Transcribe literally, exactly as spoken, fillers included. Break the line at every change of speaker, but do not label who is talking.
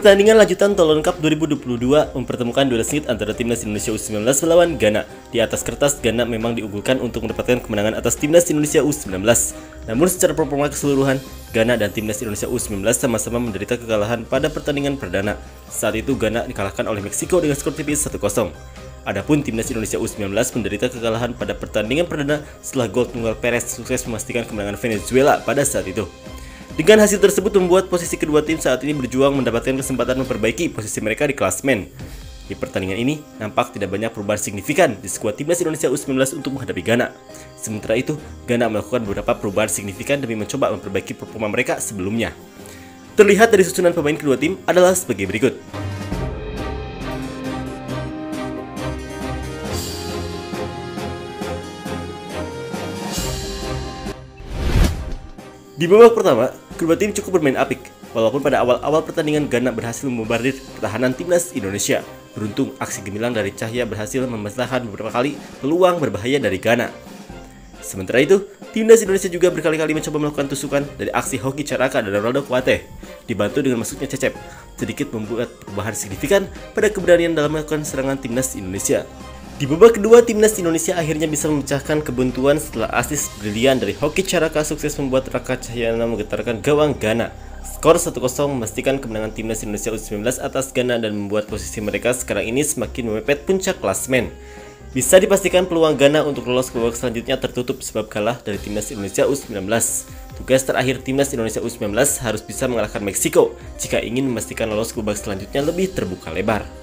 Pertandingan lanjutan Toulon Cup dua ribu dua puluh dua mempertemukan duel sengit antara timnas Indonesia U sembilan belas melawan Ghana. Di atas kertas, Ghana memang diunggulkan untuk mendapatkan kemenangan atas timnas Indonesia U sembilan belas. Namun secara performa keseluruhan, Ghana dan timnas Indonesia U sembilan belas sama-sama menderita kekalahan pada pertandingan perdana. Saat itu Ghana dikalahkan oleh Meksiko dengan skor tipis satu kosong. Adapun timnas Indonesia U sembilan belas menderita kekalahan pada pertandingan perdana setelah gol tunggal Perez sukses memastikan kemenangan Venezuela pada saat itu. Dengan hasil tersebut membuat posisi kedua tim saat ini berjuang mendapatkan kesempatan memperbaiki posisi mereka di klasemen. Di pertandingan ini, nampak tidak banyak perubahan signifikan di skuad timnas Indonesia U sembilan belas untuk menghadapi Ghana. Sementara itu, Ghana melakukan beberapa perubahan signifikan demi mencoba memperbaiki performa mereka sebelumnya. Terlihat dari susunan pemain kedua tim adalah sebagai berikut. Di babak pertama, kedua tim cukup bermain apik, walaupun pada awal-awal pertandingan Ghana berhasil membombardir pertahanan timnas Indonesia. Beruntung, aksi gemilang dari Cahya berhasil memecahkan beberapa kali peluang berbahaya dari Ghana. Sementara itu, timnas Indonesia juga berkali-kali mencoba melakukan tusukan dari aksi Hoki Caraka dan Ronaldo Kuate, dibantu dengan masuknya Cecep, sedikit membuat perubahan signifikan pada keberanian dalam melakukan serangan timnas Indonesia. Di babak kedua, timnas Indonesia akhirnya bisa memecahkan kebuntuan setelah asis brilian dari Hoki Caraka sukses membuat Raka Cahyana menggetarkan gawang Ghana. Skor satu kosong memastikan kemenangan timnas Indonesia U sembilan belas atas Ghana dan membuat posisi mereka sekarang ini semakin memepet puncak klasemen. Bisa dipastikan peluang Ghana untuk lolos ke babak selanjutnya tertutup sebab kalah dari timnas Indonesia U sembilan belas. Tugas terakhir timnas Indonesia U sembilan belas harus bisa mengalahkan Meksiko jika ingin memastikan lolos ke babak selanjutnya lebih terbuka lebar.